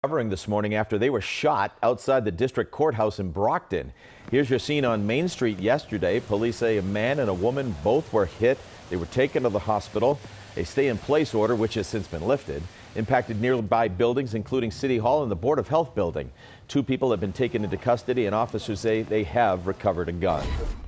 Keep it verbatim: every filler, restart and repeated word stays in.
Covering this morning after they were shot outside the district courthouse in Brockton. Here's your scene on Main Street yesterday. Police say a man and a woman both were hit. They were taken to the hospital. A stay-in-place order, which has since been lifted, impacted nearby buildings, including City Hall and the Board of Health building. Two people have been taken into custody, and officers say they have recovered a gun.